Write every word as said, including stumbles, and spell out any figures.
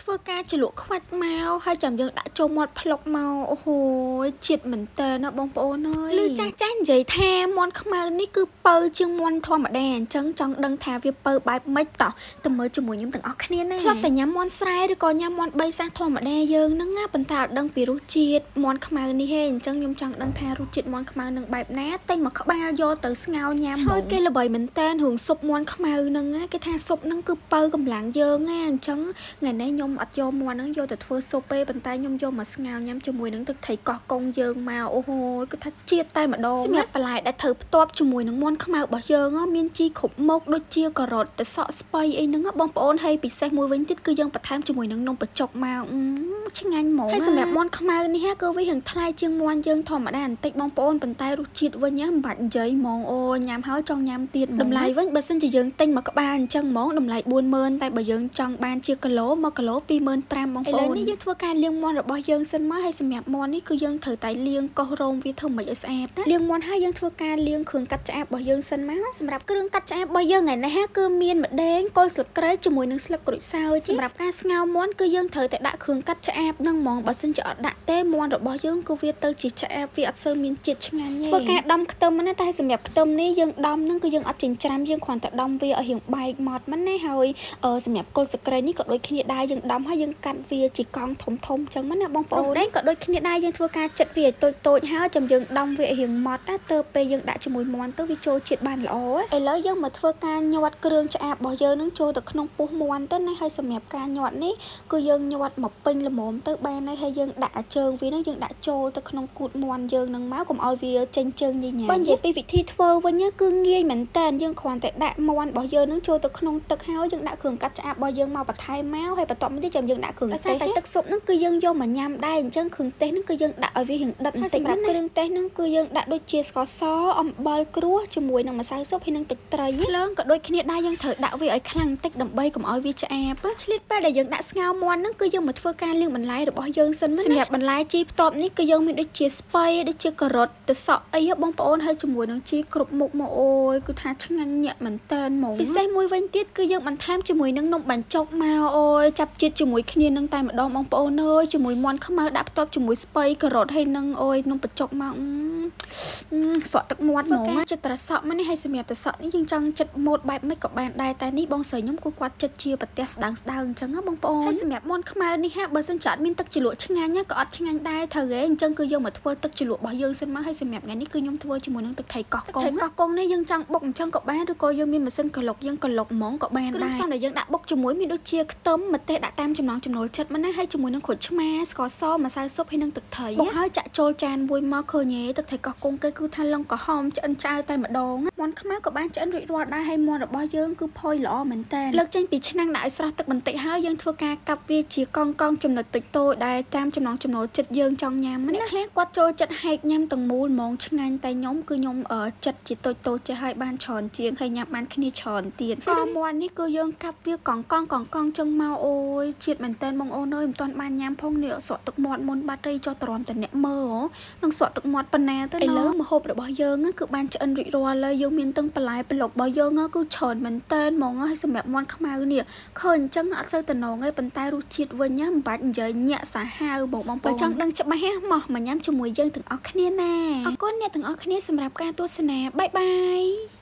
ធ្វើការជាលក់ខ្វាច់មកហើយចាំយើងដាក់ចូលមាត់ផ្លុកមកអូហូជាតិមែនតើណាបងប្អូនអើយឮចាស់ចាស់និយាយថាមាន់ខ្មៅនេះគឺបើជាងមាន់ធម្មតាអញ្ចឹងចង់ដឹងថាវាបើបែបម៉េចតោះទៅមើលជាមួយខ្ញុំទាំងអស់គ្នាណាធ្លាប់តែញ៉ាំមាន់ស្រែឬក៏ញ៉ាំមាន់បីសាសធម្មតាយើងហ្នឹងណាប៉ុន្តែអត់ដឹងពីរសជាតិមាន់ខ្មៅនេះហេអញ្ចឹងខ្ញុំចង់ដឹងថារសជាតិមាន់ខ្មៅនឹងបែបណាទិញមកក្បាលយកទៅស្ងោរញ៉ាំហើយគេល្បីមែនតើរឿងស៊ុបមាន់ខ្មៅហ្នឹងគេថាស៊ុបហ្នឹងគឺបើកម្លាំងយើងណាអញ្ចឹងថ្ងៃនេះខ្ញុំអត់យកមាន់ហ្នឹងយកទៅធ្វើស៊ុបទេប៉ុន្តែខ្ញុំយកមកស្ងោរញ៉ាំជាមួយនឹងទឹកត្រីកោះកុងយើងមកអូហូគឺថាជាតិតែម្ដងសម្រាប់បន្លែដែលត្រូវផ្ទាប់ជាមួយនឹងមាន់ខ្មៅរបស់យើងមានជីគ្រប់មុខដូចជាការ៉ុតទៅសក់ស្ពៃអីហ្នឹងបងប្អូនហើយពិសេសមួយវិញទៀតគឺយើងបន្ថែមជាមួយនឹងនំបញ្ចុកមកឆ្ងាញ់ហ្មងហើយសម្រាប់មាន់ខ្មៅនេះគឺវារៀងថ្លៃជាងមាន់យើងធម្មតាបន្តិចបងប្អូនប៉ុន្តែរសជាតិវិញមិនបាច់និយាយហ្មងអូញ៉ាំហើយចង់ញ៉ាំទៀតតម្លៃវិញបើសិនជាយើងទិញមកក្បាលអញ្ចឹងហ្មងតម្លៃបួនម៉ឺនតែបើយើងចង់បានជាគីឡូមួយគីឡូពីរម៉ឺនប្រាំបងប្អូនឥឡូវនេះយើងធ្វើការលាងមាន់របស់យើងសិនមកហើយសម្រាប់មាន់នេះគឺយើងត្រូវតែលាងកោសរោមវាធ្វើមិនឲ្យស្អាតណាលាងមាន់ហើយយើងធ្វើការលាងគ្រឿងកាត់ឆ្អាបរបស់យើងសិនមកសម្រាប់គ្រឿងកាត់ឆ្អាបរបស់យើងថ្ងៃនេះគឺមានម្ដេងគល់ស្លឹកគ្រៃជាមួយនឹងស្លឹកក្រូចសើចសម្រាប់ការស្ងោរមាន់គឺយើងត្រូវតែដាក់គ្រឿងកាត់ឆ្អាបនឹងហ្មងបើសិនជាអត់ដាក់ទេមាន់របស់យើងគឺវាទៅជាឆ្អាបវាអត់សូវមានជាតិឆ្ងាញ់ទេធ្វើការដំខ្ទឹមណាតែសម្រាប់ខ្ទឹមនេះយើងដំនឹងគឺយើងអត់ចិញ្ច្រាំយើងគ្រាន់តែដំវាឲ្យរៀងបែកម៉ត់មិនណាហើយសម្រាប់គល់ស្លឹកគ្រៃនេះក៏ដូចគ្នាដែរយើងដំហើយយើងកាត់វាជាកង់ធំធំចឹងណាបងប្អូនដែរក៏ដូចគ្នាដែរយើងធ្វើការចិតវាឲ្យតូចតូចហើយចាំយើងដំវាឲ្យរៀងម៉ត់ណាទៅពេលយើងដាក់ជាមួយមាន់ទៅវាចូលជាតិបានល្អឥឡូវយើងមកធ្វើការញាត់គ្រឿងឆ្អាបរបស់យើងនឹងចូលទៅក្នុងពោះមាន់ទៅណាហើយសម្រាប់ការញាត់នេះគឺយើងញាត់មកពេញល្មមទៅបានហើយយើងដាក់ជើងវានឹងយើងដាក់ចូលទៅក្នុងគូតមាន់យើងនឹងមកកុំឲ្យវាចេញជើងញញ៉ាំបើនិយាយពីវិធីធ្វើវិញគឺងាយមែនតើយើងគ្រាន់តែដាក់មាន់របស់យើងនឹងចូលទៅក្នុងទឹកហើយយើងដាក់គ្រឿងកាត់ឆ្អាបរបស់យើងមកបន្ថែមមកហើយបន្ទាប់មកទៀតចាំយើងដាក់គ្រឿងទេសតែទឹកស៊ុបនឹងគឺយើងយកមកញ៉ាំដែរអញ្ចឹងគ្រឿងទេសនឹងគឺយើងដាក់ឲ្យវារៀងដិតបន្តិចសម្រាប់គ្រឿងទេសនឹងគឺយើងដាក់ដូចជាស្ករសអំបិលក្រួសជាមួយនឹងម្សៅស៊ុបហើយនឹងទឹកត្រីលើងក៏ដូចគ្នាដែរយើងត្រូវដាក់វាឲ្យខ្លាំងបន្តិចដើម្បីកុំឲ្យវាឆ្អាបឆ្លៀតពេលដែលយើងដាក់ស្ងោរមាន់នឹងគឺយើងមកធ្វើការលាងបន្លែរបស់យើងសិនណាសម្រាប់បន្លែជីផ្ទាប់នេះគឺយើងមានដូចជាស្ពៃដូចជាការ៉ុតទៅសក់អីបងប្អូនហើយជាមួយនឹងជីគ្រប់មុខមកអូយគឺថាឆ្ងាញ់ញាក់មែនតើហ្មងពិសេសមួយវិញទៀតគឺយើងបន្ថែមជាមួយនឹងនំបញ្ចុកមកអូយចាប់ជាតិជាមួយគ្នានឹងតែម្ដងបងប្អូនអើយជាមួយមាន់ខ្មៅដាក់ផ្ទាប់ជាមួយស្ពៃការ៉ុតហើយនឹងអូយនំបញ្ចុកមកស្រក់ទឹកមាត់ហ្មងចិត្តត្រសក់មកនេះហើយសម្រាប់ត្រសក់នេះយើងចង់ចិត្តម៉ូតបែបម៉េចក៏បានដែរតែនេះបងស្រីខ្ញុំគួរគាត់ចិត្តជាប្រទេសស្ដើងស្ដើងអញ្ចឹងណាបងប្អូនហើយសម្រាប់មាន់ខ្មៅនេះហាបើសិនជាអត់មានទឹកជ្រលក់ឆ្ងាញ់ក៏អត់ឆ្ងាញ់ដែរត្រូវហេអញ្ចឹងគឺយើងមកធ្វើទឹកជ្រលក់របស់យើងសិនមកហើយសម្រាប់ថ្ងៃនេះគឺខ្ញុំធ្វើជាមួយនឹងទឹកត្រីកោះកុងទឹកត្រីកោះកុងនេះយើងចង់បុកអញ្ចឹងក៏បានឬក៏យើងមានម៉ាស៊ីនក្លុកយើងក្លុកហ្មងក៏បានដែរគ្រឿងផ្សំដែលយើងដាក់បុកជាមួយមានដូចជាខ្ទឹមម្ទេសដាក់តាមចំណង់ចំណូលចិត្តមកណាហើយជាមួយនឹងក្រូចឆ្មាស្ករសម្សៅស៊ុបហើយនឹងទឹកត្រីបុកហើយចាក់ចូលចានមួយមកឃើញទេទឹកត្រីកោះកុងគេគឺថាលឹងក្រហមឆ្អិនឆ្អៅតែម្ដងមាន់ខ្មៅក៏បានឆ្អិនរួចរាល់ដែរហើយមាន់របស់យើងគឺផុយល្អមែនតើលើកចេញពីឆ្នាំងដាក់ឲ្យស្រស់ទឹកបន្តិចហើយយើងធ្វើការកាប់វាជាកង់កង់ចំណិតតូចតូចដែលតាមចំណង់ចំណូលចិត្តយើងចង់ញ៉ាំណាខ្លះគាត់ចូលចិត្តហែកញ៉ាំទាំងមូលហ្មងឆ្ងាញ់តែខ្ញុំគឺខ្ញុំចិត្តជាតូចតូចចេះឲ្យបានច្រើនជាងហើយញ៉ាំបានគ្នាច្រើនទៀតក៏មាន់នេះគឺយើងកាប់វាកង់កង់កង់កង់ចឹងមកអូយជាតិមែនតើបងអូនអើយមិនទាន់បានញ៉ាំផងនេះស្រក់ទឹកមាត់មុនបាត់ទេចុះតរំតអ្នកមើលនឹងស្រក់ទឹកមាត់ប៉ុណ្ណាទៅឥឡូវម្ហូបរបស់យើងគឺបានឆ្អិនរួចរាល់ហើយយើងមានទាំងបន្លែប្លុករបស់យើងគឺច្រើនមែនតើហ្មងហើយសម្រាប់មាន់ខ្មៅនេះឃើញអញ្ចឹងអត់សូវតំណងទេប៉ុន្តែរសជាតិវិញមិនបាច់និយាយញាក់សាហាវបងបងប្អូនចង់ដឹងច្បាស់មកមកញ៉ាំជាមួយយើងទាំងអស់គ្នាណាអរគុណអ្នកទាំងអស់គ្នាសម្រាប់ការទស្សនាបាយបាយ